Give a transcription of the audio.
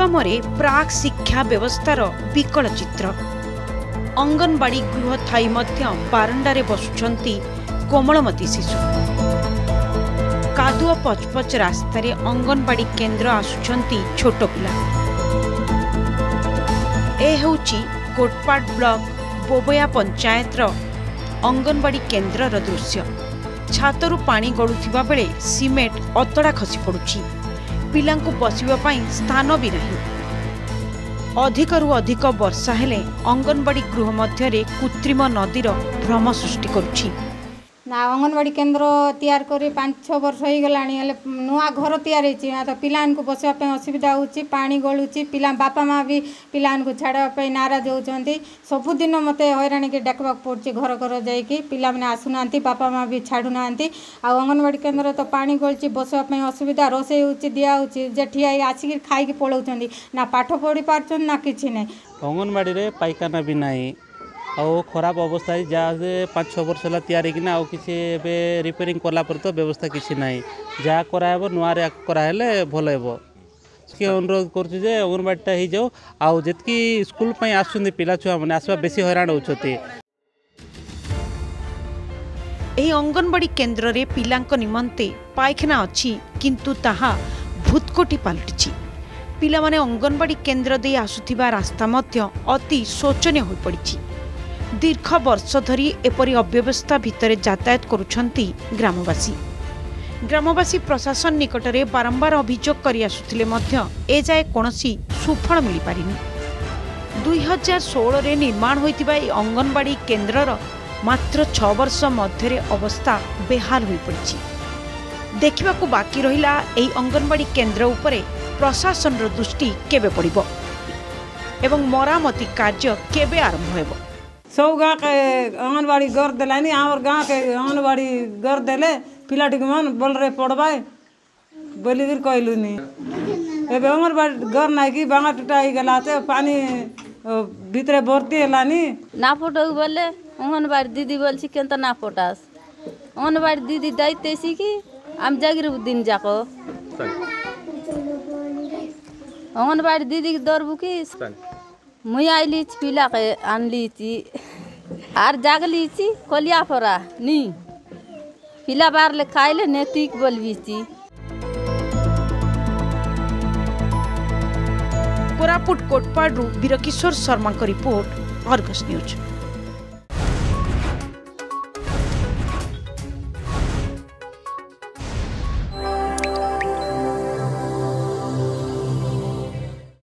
नियमरे प्राक शिक्षा व्यवस्थार विकल चित्र। अंगनवाड़ी गृह थाई मध्य बारंडारे बसुछंती कोमलमती शिशु। कादुआ पचपच रास्तार अंगनवाड़ी केन्द्र आसुछंती छोट पिला। ए हेउची कोटपाड ब्लॉक बोबया पंचायतर अंगनवाड़ी केन्द्रर दृश्य। छातरू पानी गलुथिबा बेले सीमेंट अतड़ा खसी पड़ुछि। पिलांकु बसिबा पई स्थान भी नहीं। अधिकरु अधिक वर्षा हेले अंगनवाड़ी गृह मध्यरे कृत्रिम नदीर भ्रम सृष्टि करुछि। ना अंगनवाड़ी केन्द्र तैयार कर 5-6 वर्ष हो गला नुआ घर तैयार तो पिला बसवाई असुविधा होची। पानी गलुची पिला बापा माँ भी पिला छाड़ापी नाराज होती। सबुदिन मत हैराणी के डाकवा पड़े घर घर जाकि पिला मैंने आसुना बापा माँ भी छाड़ूना। अंगनवाड़ी केन्द्र तो पानी गलुची बसवाई असुविधा रोसे दिखाई जे ठिया आसिक खाई पलाउं ना पाठ पढ़ी पार्छ ना कि ना। अंगनवाड़ी पाइखाना भी नहीं आउ खराब अवस्था जहाँ 5-6 वर्ष है तैयारी कि किसी रिपेयरिंग कला पर तो व्यवस्था किसी ना जहाँ कराब नुआ कराले भल हे अनुरोध करुचे अंगनवाड़ीटा हो जाओ आउ जी स्कूल आसुँच पिला छुआ मैंने आसवा बेसी हैरान होती। अंगनवाड़ी केन्द्र रे पिलांक निमंते पायखाना अच्छी किंतु ताहा भूतकोटी पलटिछि। पिला माने अंगनवाड़ी केन्द्र दे आसुथिबा रास्ता मध्य अति शोचनीय हो पड़िछि। दीर्घ वर्ष धरी एपरी अव्यवस्था भितर यातायात करुछंती ग्रामवासी। ग्रामवासी प्रशासन निकटरे बारंबार अभियोग करि आसुथिले मध्य ए जाय कोनोसी सुफल मिली पारिनी। 2016 रे निर्माण होइतिबा ए अंगनवाड़ी केन्द्रर मात्र 6 वर्ष मध्यरे अवस्था बेहाल होई पड़िछि। देखिबाकू बाकी रहिला एई अंगनवाड़ी केन्द्र उपरे प्रशासन रो दृष्टि केबे पड़िबो एवं मरामती कार्य केबे आरंभ हेबो। सब गाँव के अंगनवाड़ी घर दिलानी आम गाँव के अंगनवाड़ी घर देले पिला मन बोल रहे पढ़वाए बोलिक कहलुनी। एवं अंगनवाड़ी घर ना कि बांगा टूटा गला पानी भितर भर्ती है ना फोटो बोले अंगनवाड़ी दीदी बोल के ना फोटास अंगनवाड़ी दीदी दायित्व कि आम जागिर दिन जाको अंगनवाड़ी दीदी दौड़बू कि मुई आईली पिला के आनली आर जागली कलिया फरा नी पिला बार ले खाइले नैतिक बोलबी। Koraput Kotpad Birkishore Sharma report, Argus news.